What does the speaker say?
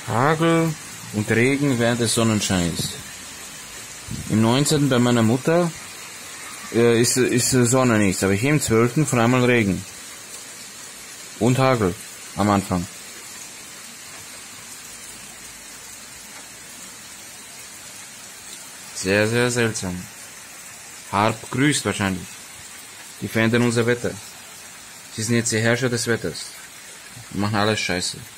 Hagel und Regen während des Sonnenscheins. Im 19. bei meiner Mutter ist Sonne nichts, aber hier im 12. von einmal Regen. Und Hagel am Anfang. Sehr, sehr seltsam. Harp grüßt wahrscheinlich. Die verändern unser Wetter. Sie sind jetzt die Herrscher des Wetters. Und machen alles scheiße.